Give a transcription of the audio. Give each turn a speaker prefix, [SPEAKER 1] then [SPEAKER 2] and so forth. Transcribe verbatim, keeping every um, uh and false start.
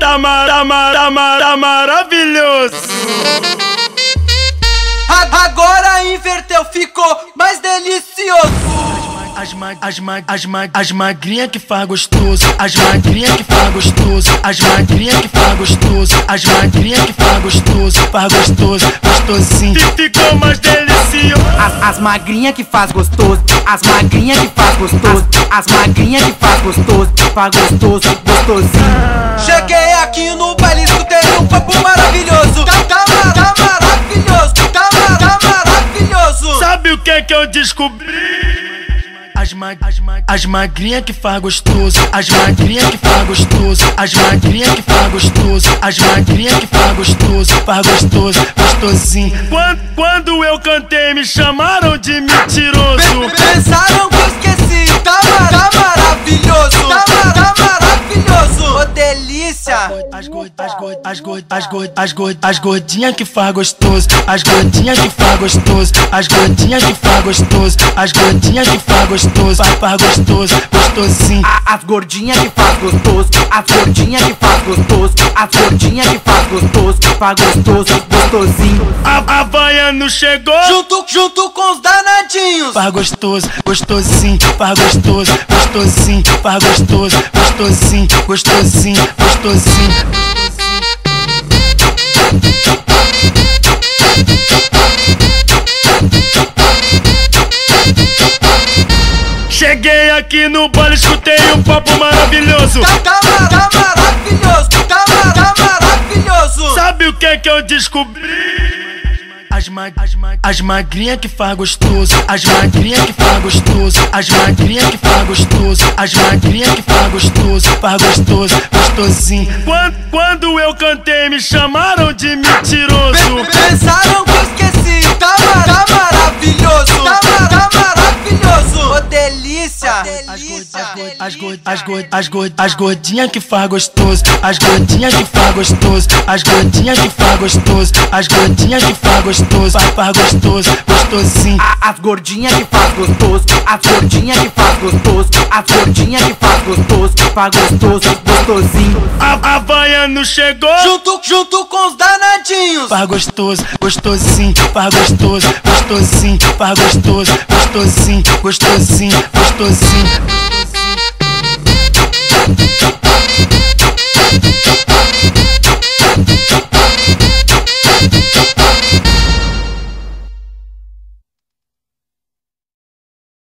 [SPEAKER 1] tá, mar, tá, mar, tá, mar, tá maravilhoso.
[SPEAKER 2] Agora inverteu, ficou mais delicioso.
[SPEAKER 1] As, mag, as, mag, as, mag, as magrinha que faz gostoso, as magrinha que faz gostoso, as magrinha que faz gostoso, as magrinha que faz gostoso, faz gostoso, gostosinho, ficou mais delicioso.
[SPEAKER 2] As, as magrinha que faz gostoso, as magrinha que faz gostoso, as magrinha que faz gostoso, faz gostoso, gostosinho. Cheguei aqui no baile, escutei um papo maravilhoso. Tá, tá, tá maravilhoso, tá, tá maravilhoso.
[SPEAKER 1] Sabe o que é que eu descobri? As, mag, as, mag, as magrinha que faz gostoso, as magrinha que faz gostoso, as magrinha que faz gostoso, as magrinha que faz gostoso, faz gostoso, gostosinho. Quando, quando eu cantei me chamaram de mentiroso.
[SPEAKER 2] Pensaram que eu esqueci, tá, tá maravilhoso, tá, tá maravilhoso. Ô delícia.
[SPEAKER 1] As gordas, as gordas, as gordas, as gordas, as gordas, as gordinha que faz gostoso, as gordinha que faz gostoso, as gordinha que faz gostoso, as gordinha que faz gostoso, faz gostoso, gostosinho.
[SPEAKER 2] As gordinha que faz gostoso, as gordinha que faz gostoso, as gordinha que faz gostoso, faz gostoso, gostosinho.
[SPEAKER 1] A Havaiano chegou
[SPEAKER 2] junto, junto com os danadinhos,
[SPEAKER 1] faz gostoso, gostosinho, faz gostoso, gostosinho, faz gostoso, gostosinho, gostosinho, gostosinho. Cheguei aqui no baile, escutei um papo maravilhoso.
[SPEAKER 2] Tá, tá, tá maravilhoso, tá, tá maravilhoso.
[SPEAKER 1] Sabe o que é que eu descobri? As, mag, as, mag, as magrinha que faz gostoso, as magrinha que faz gostoso, as magrinha que faz gostoso, as magrinha que faz gostoso, faz gostoso, gostosinho. Quando, quando eu cantei me chamaram de mentiroso.
[SPEAKER 2] Pensaram que eu esqueci, tá, tá maravilhoso, tá, tá maravilhoso. Ô delícia.
[SPEAKER 1] As gordas, as gordas, as gordas, as gordinha que faz gostoso, as gordinha que faz gostoso, as gordinha que faz gostoso, as gordinha que faz gostoso, faz gostoso, gostosinho.
[SPEAKER 2] As gordinha que faz gostoso, as gordinha que faz gostoso, as gordinha que faz gostoso, faz gostoso, gostosinho.
[SPEAKER 1] A Havaiano chegou
[SPEAKER 2] junto, junto com os danadinhos,
[SPEAKER 1] faz gostoso, gostosinho, faz gostoso, gostosinho, faz gostoso, gostosinho, gostosinho, gostosinho.